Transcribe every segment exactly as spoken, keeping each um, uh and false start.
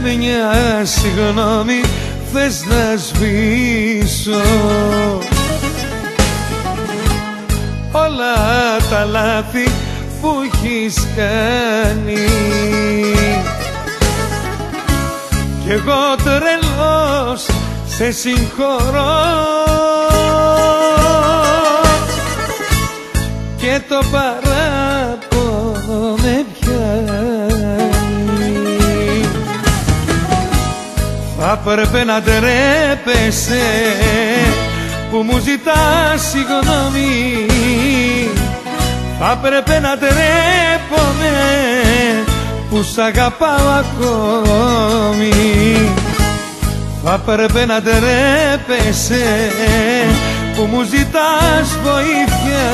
μια συγγνώμη θες να σβήσω όλα τα λάθη που έχεις κάνει κι εγώ τρελός σε συγχωρώ και το παράπονο με πιάνει. Θα πρέπει να τρέπεσαι που μου ζητάς συγγνώμη, θα πρέπει να τρέπομαι που σ' αγαπάω ακόμη, θα πρέπει να τρέπεσαι που μου ζητάς βοήθεια,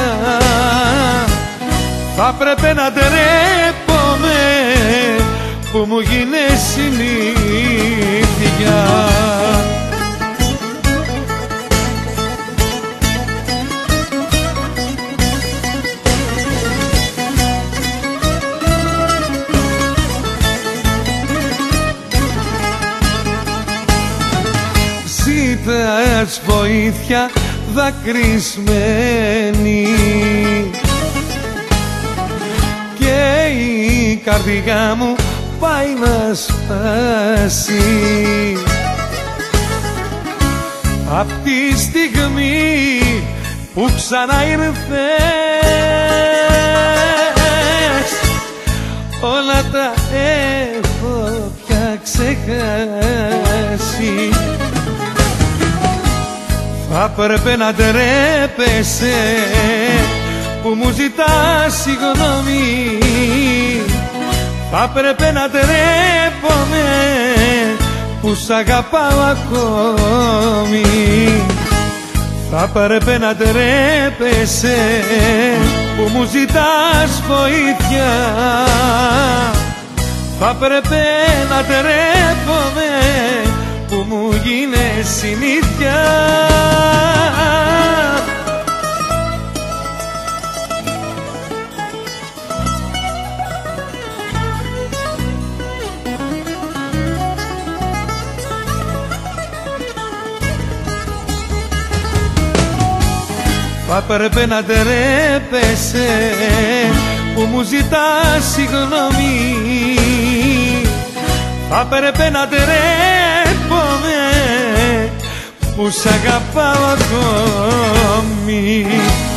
θα πρέπει να τρέπομαι που μου γίνες συνήθεια. Ζητάς βοήθεια δακρυσμένη και η καρδιά μου πάει να σπάσει απ' τη στιγμή που ξανά ήρθες όλα τα έχω πια ξεχάσει. Θα πρέπει να τρέπεσαι που μου ζητάς συγγνώμη, θα πρέπει να τρέπομαι που σ' αγαπάω ακόμη, θα πρέπει να τρέπεσαι που μου ζητάς βοήθεια, θα πρέπει να τρέπομαι που μου γίνες συνήθεια. Θα πρέπει να τρέπεσαι που μου ζητάς συγγνώμη, θα πρέπει να τρέπομαι που σ' αγαπάω ακόμη.